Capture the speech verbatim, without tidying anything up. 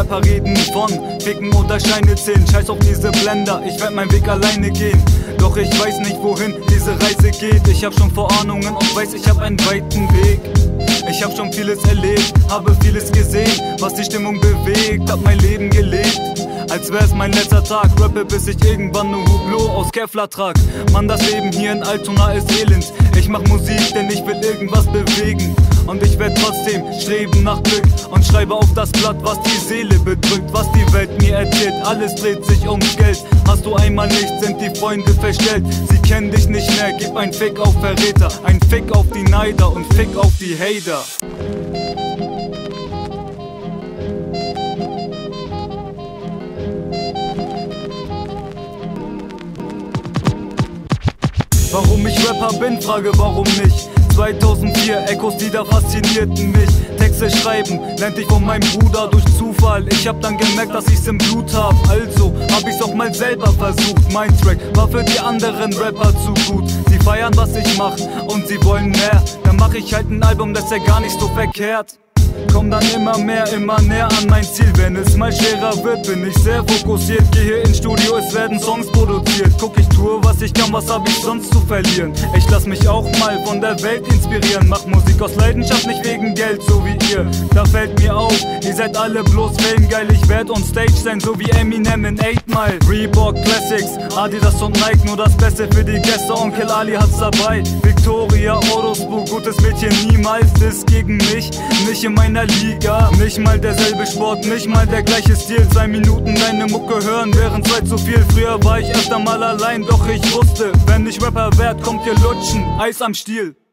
Rapper reden von Ficken oder Scheine zählen. Scheiß auf diese Blender, ich werd meinen Weg alleine gehen. Doch ich weiß nicht, wohin diese Reise geht. Ich hab schon Vorahnungen und weiß, ich hab einen weiten Weg. Ich hab schon vieles erlebt, habe vieles gesehen, was die Stimmung bewegt, hab mein Leben gelebt, als wär's mein letzter Tag. Rappe, bis ich irgendwann nur Hublot aus Kevlar trag. Mann, das Leben hier in Altona ist elend. Ich mach Musik, denn ich will irgendwas bewegen. Und ich werd trotzdem streben nach Glück und schreibe auf das Blatt, was die Seele bedrückt, was die Welt mir erzählt. Alles dreht sich ums Geld. Hast du einmal nichts, sind die Freunde verstellt. Sie kennen dich nicht mehr, gib ein Fick auf Verräter, ein Fick auf die Neider und Fick auf die Hater. Warum ich Rapper bin, frage warum nicht. zweitausendvier, Echos, die da faszinierten mich. Texte schreiben, lernte ich von meinem Bruder durch Zufall. Ich hab dann gemerkt, dass ich's im Blut hab. Also hab ich's auch mal selber versucht. Mein Track war für die anderen Rapper zu gut. Sie feiern, was ich mach und sie wollen mehr. Dann mach ich halt ein Album, das ist ja gar nicht so verkehrt. Komm dann immer mehr, immer näher an mein Ziel. Wenn es mal schwerer wird, bin ich sehr fokussiert. Geh hier ins Studio, es werden Songs produziert. Guck, ich tue, was ich kann, was hab ich sonst zu verlieren? Ich lass mich auch mal von der Welt inspirieren. Mach Musik aus Leidenschaft, nicht wegen Geld, so wie ihr. Da fällt mir auf, ihr seid alle bloß famegeil. Ich werd on Stage sein, so wie Eminem in eight Mile. Reebok Classics, Adidas und Nike, nur das Beste für die Gäste. Onkel Ali hat's dabei. Victoria Orospu, gutes Mädchen, niemals ist gegen mich. Nicht in meiner Liga, nicht mal derselbe Sport, nicht mal der gleiche Stil. Zwei Minuten deine Mucke hören, wären zwei zu viel. Früher war ich öfter mal allein, doch ich wusste, wenn ich Rapper werd, kommt ihr lutschen, Eis am Stiel.